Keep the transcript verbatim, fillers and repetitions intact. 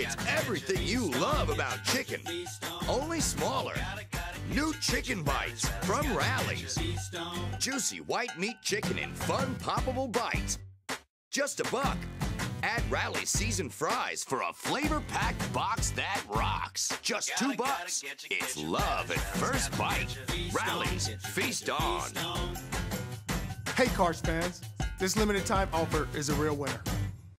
It's everything you love about chicken, only smaller. New Chicken Bites from Rally's. Juicy white meat chicken in fun, poppable bites. Just a buck. Add Rally's seasoned fries for a flavor-packed box that rocks. Just two bucks. It's love at first bite. Rally's, feast on. Hey, Cards fans, this limited time offer is a real winner.